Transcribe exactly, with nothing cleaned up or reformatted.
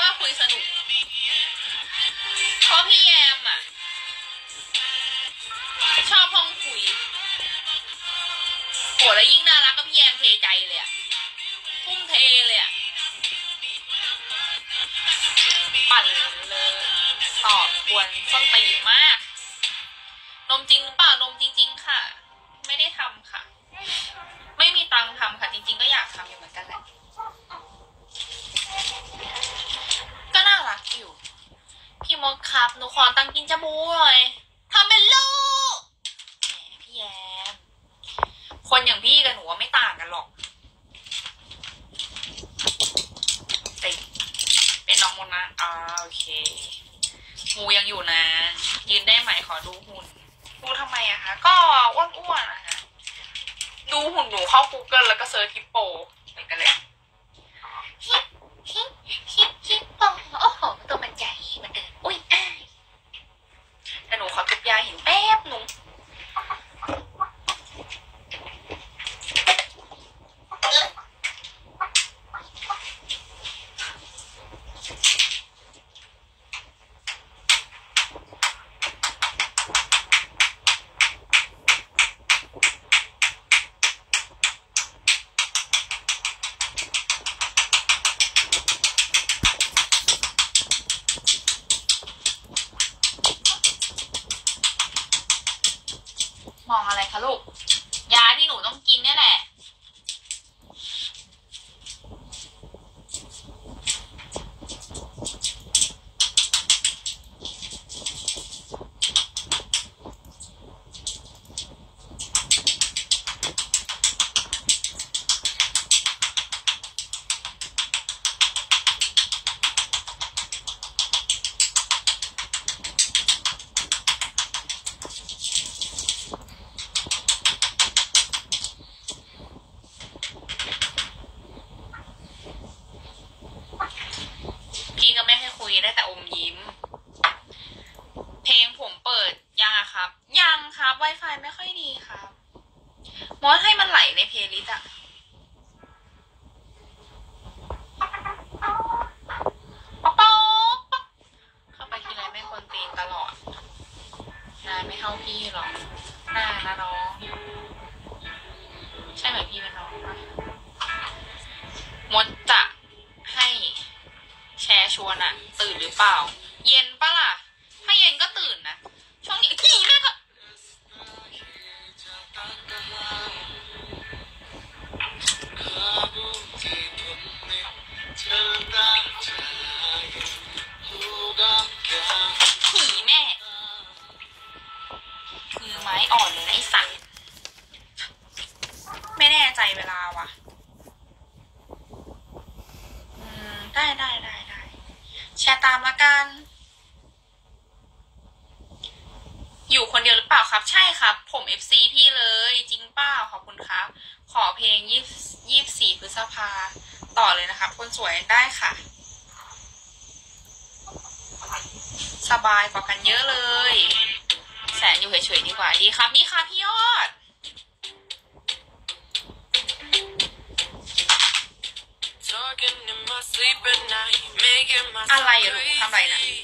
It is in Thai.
ว่าคุยสนุกเพราะพี่แยมอ่ะชอบห้องคุยโหแล้วยิ่งน่ารักก็พี่แยมเทใจเลยอ่ะทุ่มเทเลยอ่ะปั่นเลยตอบกวนส้นตีนมากนมจริงหรือเปล่านมจริงๆค่ะไม่ได้ทำค่ะไม่มีตังค์ทำค่ะจริงๆก็อยากทำอยู่เหมือนกันแหละก็น่ารักอยู่พี่มดครับหนูขอตังค์กินจมูกหน่อยทำเป็นลูกแหมพี่แยมคนอย่างพี่กับหนูว่าไม่ต่างกันหรอกติเป็นน้องมดนะอ่าโอเคหูยังอยู่นะยืนได้ไหมขอดูหุ่นดูทำไมอะคะก็อ้วนๆนะคะดูหุ่นหนูเข้า Google แล้วก็เซิร์ชฮิปโปเหมือนกันเลยฮิปฮิปฮิปฮิปโปโอ้โหตัวมันใหญ่เหมือนเดิมอุ้ยอ้ายแต่หนูขอทุบยาหินแป๊บหนูมองอะไรคะลูกยาที่หนูต้องกินนี่แหละพี่ก็ไม่ให้คุยได้แต่อมยิ้มเพลงผมเปิดยังอะครับยังครับ Wi-Fi ไม่ค่อยดีครับมอสให้มันไหลในเพลย์ลิสต์อะป๊อกป๊อกเข้าไปทีไรไม่ควรตีนตลอดนายไม่เท่าพี่หรอกหน้านะน้องใช่ไหมพี่เป็นน้องปะมดจะให้แชร์ชวนอะตื่นหรือเปล่าเย็นปะล่ะถ้าเย็นก็ตื่นนะช่วงนี้ขี่แม่ก็ขี่แม่คือไม้อ่อนไอ้สัตว์ไม่แน่ใจเวลาวะอืมได้ได้ได้ได้แชร์ตามละกันอยู่คนเดียวหรือเปล่าครับใช่ครับผม เอฟ ซี พี่เลยจริงเปล่าขอบคุณครับขอเพลงยี่ยี่สี่พฤษภาต่อเลยนะครับคนสวยได้ค่ะสบายกว่ากันเยอะเลยแสนอยู่เฉยๆดีกว่าดีครับนี่ค่ะพี่ยอดอะไรอะลูกทำอะไรนะ